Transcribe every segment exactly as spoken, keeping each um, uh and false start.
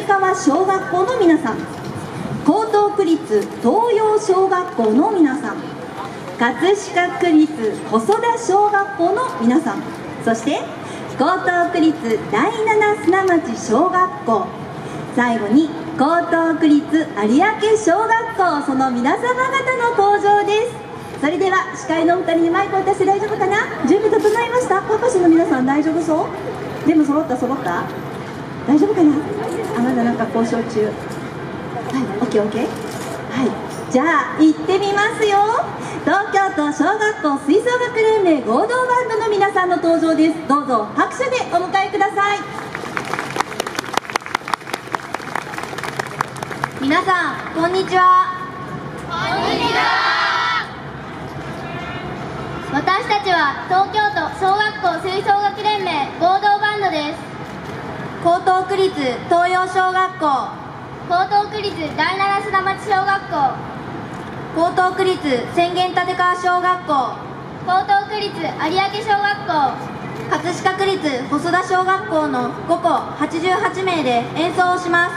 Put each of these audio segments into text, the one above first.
川小学校の皆さん、江東区立東洋小学校の皆さん、葛飾区立細田小学校の皆さん、そして江東区立第七砂町小学校、最後に江東区立有明小学校、その皆様方の登場です。それでは司会のお二人にマイクを渡して大丈夫かな。準備整いました。パパシの皆さん大丈夫そう？全部揃った揃った大丈夫かな。あ、まだなんか交渉中。はい、オッケーオッケー。はい、じゃあ行ってみますよ。東京都小学校吹奏楽連盟合同バンドの皆さんの登場です。どうぞ拍手でお迎えください。皆さんこんにちは。 こんにちは。私たちは東京都小学校吹奏楽連盟合同バンドです。 江東区立東洋小学校、 江東区立第七砂町小学校、 江東区立浅間立川小学校、 江東区立有明小学校、 葛飾区立細田小学校のごこはちじゅうはちめいで演奏をします。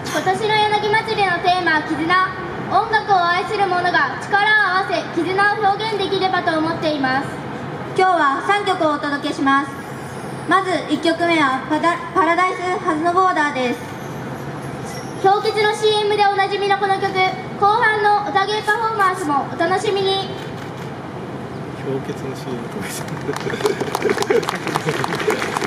今年の柳祭りのテーマは絆。音楽を愛する者が力を合わせ絆を表現できればと思っています。 今日はさんきょくをお届けします。まずいっきょくめはパダパラダイスハズノボーダーです。 氷結の シーエム でおなじみのこの曲、後半の歌芸パフォーマンスもお楽しみに。 氷結の シーエム とか